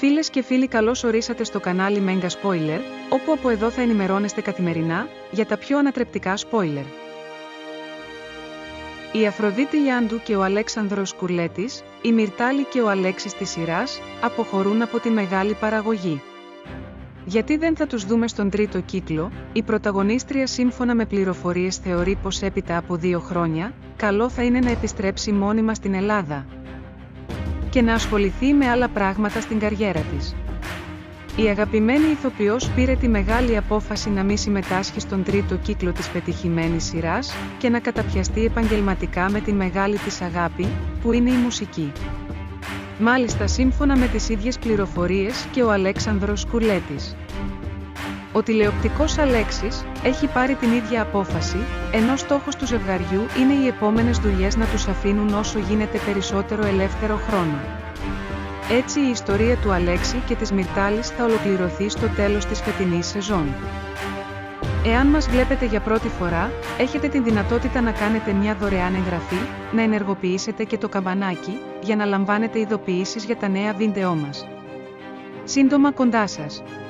Φίλες και φίλοι, καλώς ορίσατε στο κανάλι Mega Spoiler, όπου από εδώ θα ενημερώνεστε καθημερινά για τα πιο ανατρεπτικά spoiler. Η Αφροδίτη Λιάντου και ο Αλέξανδρος Κουρλέτης, η Μυρτάλη και ο Αλέξης της σειράς, αποχωρούν από τη μεγάλη παραγωγή. Γιατί δεν θα τους δούμε στον τρίτο κύκλο? Η πρωταγωνίστρια, σύμφωνα με πληροφορίες, θεωρεί πως έπειτα από 2 χρόνια, καλό θα είναι να επιστρέψει μόνιμα στην Ελλάδα και να ασχοληθεί με άλλα πράγματα στην καριέρα της. Η αγαπημένη ηθοποιός πήρε τη μεγάλη απόφαση να μην συμμετάσχει στον τρίτο κύκλο της πετυχημένης σειράς και να καταπιαστεί επαγγελματικά με τη μεγάλη της αγάπη, που είναι η μουσική. Μάλιστα, σύμφωνα με τις ίδιες πληροφορίες, και ο Αλέξανδρος Κουρλέτης, ο τηλεοπτικός Αλέξης, έχει πάρει την ίδια απόφαση, ενώ στόχος του ζευγαριού είναι οι επόμενες δουλειές να τους αφήνουν όσο γίνεται περισσότερο ελεύθερο χρόνο. Έτσι, η ιστορία του Αλέξη και της Μυρτάλης θα ολοκληρωθεί στο τέλος της φετινής σεζόν. Εάν μας βλέπετε για πρώτη φορά, έχετε την δυνατότητα να κάνετε μια δωρεάν εγγραφή, να ενεργοποιήσετε και το καμπανάκι, για να λαμβάνετε ειδοποιήσεις για τα νέα βίντεό μας. Σύντομα κοντά σας.